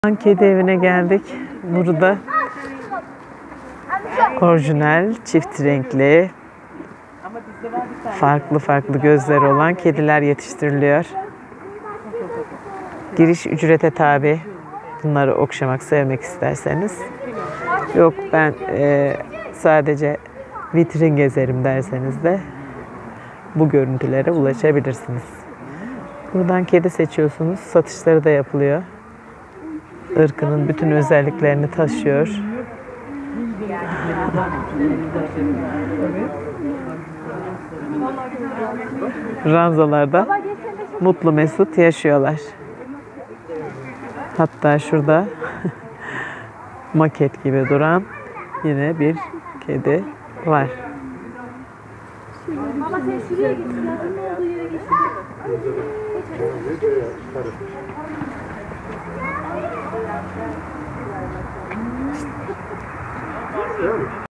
Kedi evine geldik. Burada orijinal, çift renkli, farklı farklı gözleri olan kediler yetiştiriliyor. Giriş ücrete tabi. Bunları okşamak, sevmek isterseniz. Yok ben sadece vitrin gezerim derseniz de bu görüntülere ulaşabilirsiniz. Buradan kedi seçiyorsunuz. Satışları da yapılıyor. Irkının bütün özelliklerini taşıyor. Ranzalarda mutlu mesut yaşıyorlar. Hatta şurada maket gibi duran yine bir kedi var. Ama sen şuraya git. Yakın olduğu yere git.